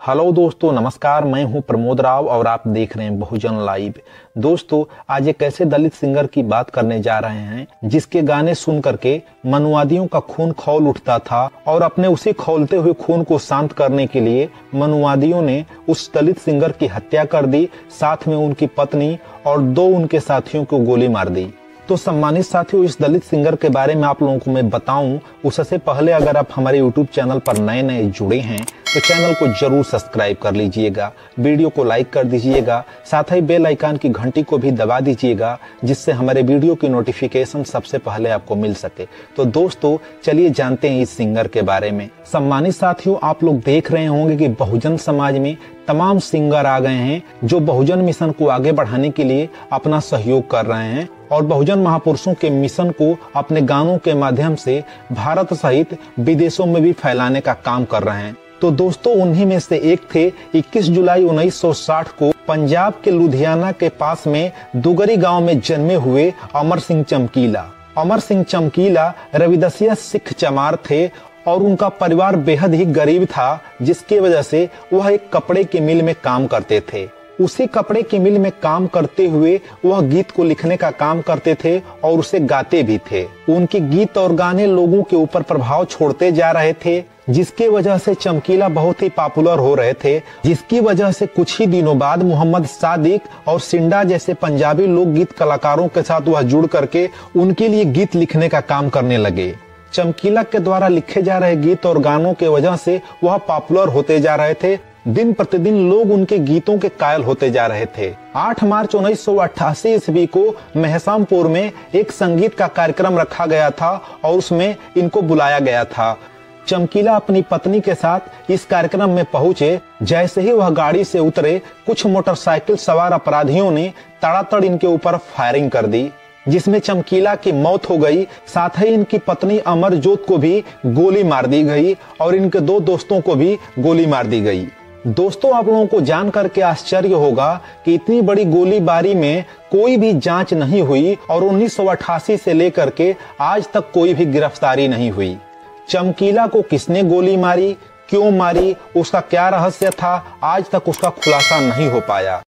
Hello दोस्तों, नमस्कार। मैं हूं प्रमोद राव और आप देख रहे हैं बहुजन लाइव। दोस्तों, आज एक ऐसे दलित सिंगर की बात करने जा रहे हैं जिसके गाने सुन करके मनुवादियों का खून खौल उठता था और अपने उसी खौलते हुए खून को शांत करने के लिए मनुवादियों ने उस दलित सिंगर की हत्या कर दी, साथ में उनकी पत्नी और 2 उनके साथियों को गोली मार दी। तो सम्मानित साथियों, इस दलित सिंगर के बारे में आप लोगों को मैं बताऊं उससे पहले अगर आप हमारे यूट्यूब चैनल पर नए जुड़े हैं तो चैनल को जरूर सब्सक्राइब कर लीजिएगा, वीडियो को लाइक कर दीजिएगा, साथ ही बेल आइकन की घंटी को भी दबा दीजिएगा जिससे हमारे वीडियो की नोटिफिकेशन सबसे पहले आपको मिल सके। तो दोस्तों, चलिए जानते हैं इस सिंगर के बारे में। सम्मानित साथियों, आप लोग देख रहे होंगे कि बहुजन समाज में तमाम सिंगर आ गए हैं जो बहुजन मिशन को आगे बढ़ाने के लिए अपना सहयोग कर रहे हैं और बहुजन महापुरुषों के मिशन को अपने गानों के माध्यम से भारत सहित विदेशों में भी फैलाने का काम कर रहे हैं। तो दोस्तों, उन्हीं में से एक थे 21 जुलाई 1960 को पंजाब के लुधियाना के पास में दुगरी गांव में जन्मे हुए अमर सिंह चमकीला। अमर सिंह चमकीला रविदासिया सिख चमार थे और उनका परिवार बेहद ही गरीब था, जिसकी वजह से वह एक कपड़े की मिल में काम करते थे। उसी कपड़े की मिल में काम करते हुए वह गीत को लिखने का काम करते थे और उसे गाते भी थे। उनके गीत और गाने लोगों के ऊपर प्रभाव छोड़ते जा रहे थे, जिसकी वजह से चमकीला बहुत ही पॉपुलर हो रहे थे, जिसकी वजह से कुछ ही दिनों बाद मोहम्मद सादिक और सिंडा जैसे पंजाबी लोकगीत कलाकारों के साथ वह जुड़ करके उनके लिए गीत लिखने का काम करने लगे। चमकीला के द्वारा लिखे जा रहे गीत और गानों के वजह से वह पॉपुलर होते जा रहे थे। दिन प्रतिदिन लोग उनके गीतों के कायल होते जा रहे थे। 8 मार्च 1988 ईस्वी को महसामपुर में एक संगीत का कार्यक्रम रखा गया था और उसमें इनको बुलाया गया था। चमकीला अपनी पत्नी के साथ इस कार्यक्रम में पहुंचे। जैसे ही वह गाड़ी से उतरे, कुछ मोटरसाइकिल सवार अपराधियों ने तड़ातड़ इनके ऊपर फायरिंग कर दी, जिसमें चमकीला की मौत हो गई। साथ ही इनकी पत्नी अमरजोत को भी गोली मार दी गई और इनके 2 दोस्तों को भी गोली मार दी गई। दोस्तों, आप लोगों को जान करके आश्चर्य होगा कि इतनी बड़ी गोलीबारी में कोई भी जांच नहीं हुई और 1988 से लेकर के आज तक कोई भी गिरफ्तारी नहीं हुई। चमकीला को किसने गोली मारी, क्यों मारी, उसका क्या रहस्य था, आज तक उसका खुलासा नहीं हो पाया।